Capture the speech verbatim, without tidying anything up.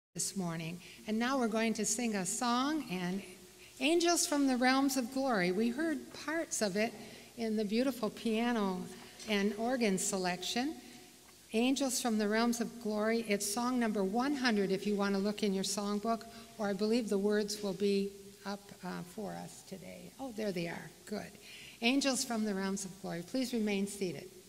this morning. And now we're going to sing a song, and Angels from the Realms of Glory. We heard parts of it in the beautiful piano and organ selection. Angels from the Realms of Glory. It's song number one hundred if you want to look in your songbook, or I believe the words will be up uh, for us today. Oh, there they are. Good. Angels from the Realms of Glory. Please remain seated.